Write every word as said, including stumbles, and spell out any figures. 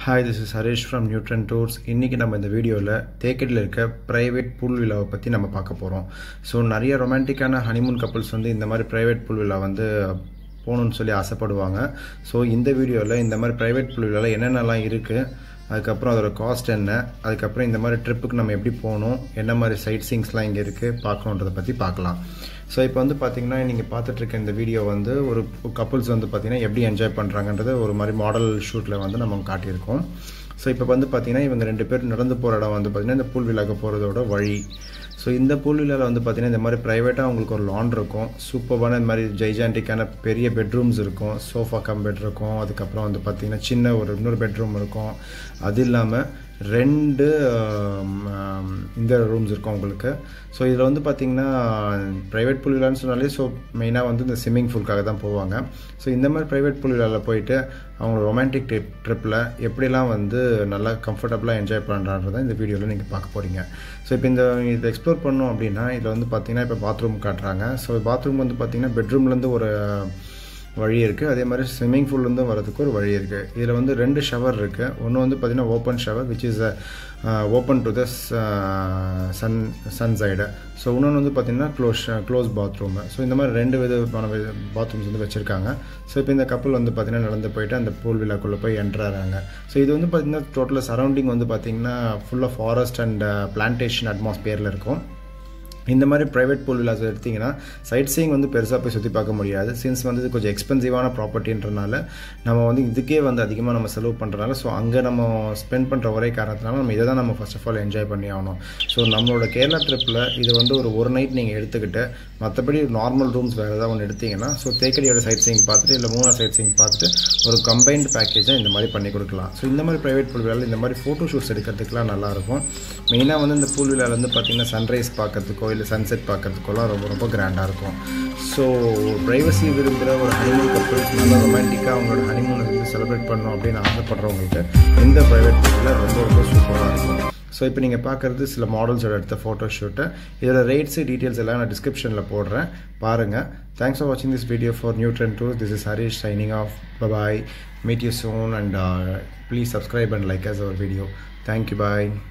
Hi, this is Harish from Newton Tours. இன்னைக்கு நம்ம இந்த வீடியோல தேக்கடில இருக்க பிரைவேட் பூல் வில்லாவை பத்தி நம்ம பார்க்க போறோம். சோ நிறைய ரொமான்டிக்கான ஹனிமூன் கப்பிள்ஸ் வந்து இந்த மாதிரி பிரைவேட் பூல் வில்லா வந்து போணும்னு சொல்லி ஆசைப்படுவாங்க. சோ இந்த வீடியோல இந்த மாதிரி பிரைவேட் பூல் வில்லால என்னென்னலாம் இருக்கு, அதுக்கு அப்புறம் அதோட காஸ்ட் என்ன, அதுக்கு அப்புறம் இந்த மாதிரி ட்ரிப்புக்கு நம்ம எப்படி போகணும், என்ன மாதிரி சைட் சீயிங்ஸ்லாம் இங்க இருக்கு பார்க்கணும்ன்றத பத்தி பார்க்கலாம். ஸோ இப்போ வந்து பார்த்தீங்கன்னா நீங்கள் பார்த்துட்டு இருக்க இந்த வீடியோ வந்து ஒரு கப்புள்ஸ் வந்து பார்த்தீங்கன்னா எப்படி என்ஜாய் பண்ணுறாங்கன்றது ஒரு மாதிரி மாடல் ஷூட்டில் வந்து நம்ம காட்டியிருக்கோம். ஸோ இப்போ வந்து பார்த்தீங்கன்னா இவங்க ரெண்டு பேர் நடந்து போகிற இடம் வந்து பார்த்தீங்கன்னா இந்த பூல் வில்லாக்கு போகிறதோட வழி. ஸோ இந்த பூல் வில்லாவில் வந்து பார்த்தீங்கன்னா இந்த மாதிரி ப்ரைவேட்டாக உங்களுக்கு ஒரு லான் இருக்கும், சூப்பரான இந்த மாதிரி ஜெய்ஜாண்டிக்கான பெரிய பெட்ரூம்ஸ் இருக்கும், சோஃபா கம் பெட் இருக்கும், அதுக்கப்புறம் வந்து பார்த்தீங்கன்னா சின்ன ஒரு இன்னொரு பெட்ரூம் இருக்கும். அது இல்லாமல் ரெண்டு இந்த ரூம்ஸ் இருக்கும் உங்களுக்கு. ஸோ இதில் வந்து பார்த்தீங்கன்னா ப்ரைவேட் பூல் வில்லான்னு சொன்னாலே ஸோ மெயினாக வந்து இந்த ஸ்விம்மிங் பூலுக்காக தான் போவாங்க. ஸோ இந்த மாதிரி ப்ரைவேட் பூல் வில்லாவில் போயிட்டு அவங்க ரொமான்டிக் ட்ரிப் ட்ரிப்பில் எப்படிலாம் வந்து நல்லா கம்ஃபர்டபுளாக என்ஜாய் பண்ணுறான்றதை இந்த வீடியோவில் நீங்கள் பார்க்க போகிறீங்க. ஸோ இப்போ இந்த இதை எக்ஸ்ப்ளோர் பண்ணோம் அப்படின்னா இதில் வந்து பார்த்தீங்கன்னா இப்போ பாத்ரூம் காட்டுறாங்க. ஸோ பாத்ரூம் வந்து பார்த்தீங்கன்னா பெட்ரூம்லேருந்து ஒரு வழி இருக்குது, அதே மாதிரி ஸ்விம்மிங் பூல்லேருந்து வரதுக்கு ஒரு வழி இருக்குது. இதில் வந்து ரெண்டு ஷவர் இருக்குது. ஒன்று வந்து பார்த்தீங்கன்னா open shower which is open to the sun sun side. So இன்னொன்று வந்து பார்த்தீங்கன்னா க்ளோஸ் க்ளோஸ் பாத்ரூமு. ஸோ இந்த மாதிரி ரெண்டு விதமான பாத்ரூம்ஸ் வந்து வச்சுருக்காங்க. ஸோ இப்போ இந்த கப்பல் வந்து பார்த்தீங்கன்னா நடந்து போயிட்டு அந்த பூல் வில்லாக்குள்ளே போய் என்ட்ராகிறாங்க. ஸோ இது வந்து பார்த்தீங்கன்னா டோட்டலாக சரௌண்டிங் வந்து பார்த்தீங்கன்னா full of forest and plantation அட்மாஸ்பியரில் இருக்கும். இந்த மாதிரி ப்ரைவேட் பூல் வில்லாஸ் எடுத்திங்கன்னா சைட் சீயிங் வந்து பெருசாக போய் சுற்றி பார்க்க முடியாது. சின்ஸ் வந்து இது கொஞ்சம் எக்ஸ்பென்சிவான ப்ராப்பர்ட்டின்றனால நம்ம வந்து இதுக்கே வந்து அதிகமாக நம்ம செலவு பண்ணுறனால ஸோ அங்கே நம்ம ஸ்பெண்ட் பண்ணுற ஒரே காரணத்தினால நம்ம இதை தான் நம்ம ஃபர்ஸ்ட் ஆஃப் ஆல் என்ஜாய் பண்ணி ஆகணும். ஸோ நம்மளோட கேரளா ட்ரிப்பில் இது வந்து ஒரு ஒரு நைட் நீங்கள் எடுத்துக்கிட்டு மற்றபடி நார்மல் ரூம்ஸ் வேறு ஏதாவது ஒன்று எடுத்திங்கன்னா ஸோ தேக்கடியோட சைட் சீயிங் பார்த்துட்டு இல்லை மூணார் சைட் சீயிங் பார்த்துட்டு ஒரு கம்பைன்டு பேக்கேஜாக இந்த மாதிரி பண்ணி கொடுக்கலாம். ஸோ இந்த மாதிரி ப்ரைவேட் பூல் வில்லாவில் இந்த மாதிரி ஃபோட்டோ ஷூட்ஸ் எடுக்கிறதுக்குலாம் நல்லாயிருக்கும். மெயினாக வந்து இந்த பூல் வில்லாவில் வந்து பார்த்திங்கன்னா சன்ரைஸ் பார்க்கறதுக்கோ இல்லை சன்செட் பார்க்கறதுக்கெல்லாம் ரொம்ப ரொம்ப கிராண்டாக இருக்கும். ஸோ ப்ரைவசி விரும்புகிற ஒரு ஹனிமூன் கப்பிள்ஸ் நல்லா ரொமான்டிக்காக அவங்களோட ஹனிமூனை வந்து செலிப்ரேட் பண்ணணும் அப்படின்னு ஆசைப்படுறவங்களுக்கு இந்த ப்ரைவேட் பூலில் ரொம்ப ரொம்ப சூப்பராக இருக்கும். ஸோ இப்போ நீங்கள் பார்க்குறது சில மாடல்ஸோட எடுத்த ஃபோட்டோ ஷூட்டு. இதோட ரேட்ஸு டீட்டெயில்ஸ் எல்லாம் நான் டிஸ்கிரிப்ஷனில் போடுறேன், பாருங்கள். தேங்க்ஸ் ஃபார் வாட்சிங் this video for Newton tour. This is Harish signing off. Bye-bye. Meet you soon and uh, please subscribe and like us our video. Thank you. Bye.